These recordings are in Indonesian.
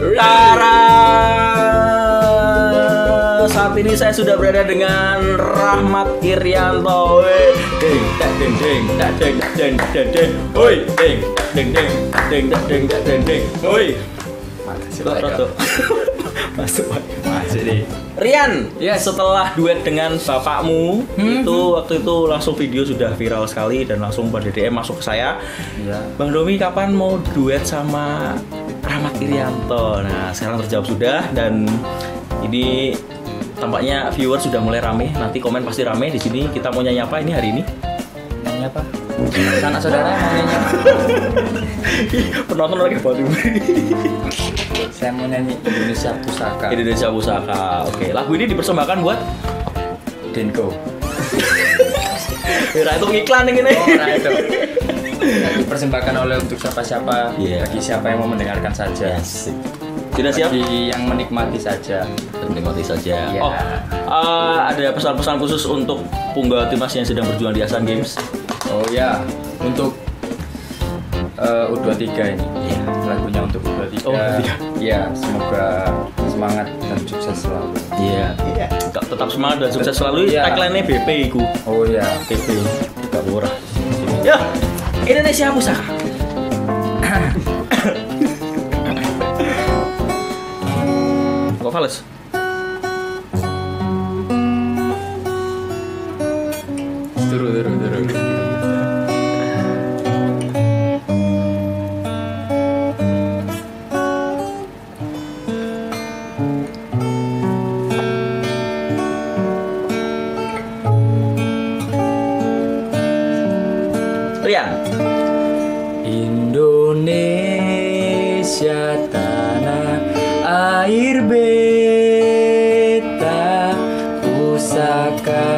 Rara. Saat ini saya sudah berada dengan Rahmat Irianto. Ding tak ding ding tak ding tak ding tak ding. Oi, ding ding ding ding tak ding tak ding ding. Oi. Masuk nih. Rian, ya setelah duet dengan bapakmu itu waktu itu langsung video sudah viral sekali dan langsung pada DM masuk ke saya. Ya. Bang Domi kapan mau duet sama Rahmat Irianto? Nah sekarang terjawab sudah dan ini tampaknya viewer sudah mulai rame. Nanti komen pasti rame di sini. Kita mau nyanyi apa ini hari ini? Nyanyi apa? Sanak saudara mau nyanyi. Penonton lagi baru. Saya mau nyanyi Indonesia Pusaka. Indonesia Pusaka. Oke, lagu ini dipersembahkan buat Denko. Kira itu iklan ini. Oh, nah itu. Dipersembahkan oleh untuk siapa-siapa, bagi siapa yang mau mendengarkan saja. Yes. Sudah siap? Bagi yang menikmati saja. Menikmati saja. Ya. Oh, ada pesan-pesan khusus untuk punggawa timnas yang sedang berjuang di Asian Games. Oh ya, untuk U23 ini. Ya. Lagunya untuk U23. Oh, ya, semoga semangat dan sukses selalu. Iya. Yeah. Tetap semangat dan sukses selalu. Yeah. Tagline-nya BP iku. Oh ya, BP. Gak murah. Ya, Indonesia Pusaka. Kok fales? Turu. Rian. Indonesia tanah air beta, pusaka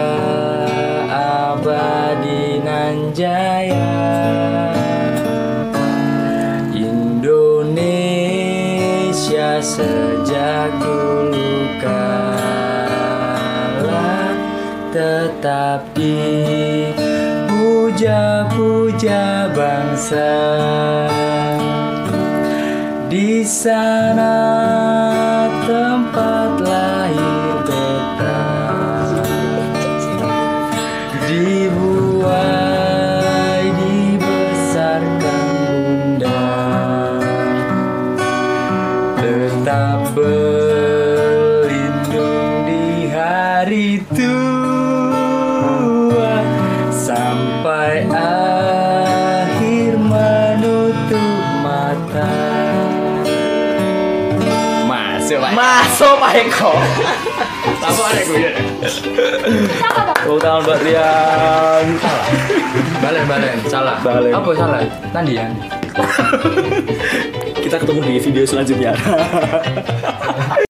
abadi nan jaya. Indonesia sejak dulu kala tetap puja bangsa. Di sana tempat lahir beta, dibuai dibesarkan bunda, tetap berlindung di hari tua sampai akhir menutup mata. Masuk Pak Eko. Apa ada gue ya? Ulang tahun Mbak Rian. Balen. Salah. Apa salah? Tandian. Kita ketemu di video selanjutnya.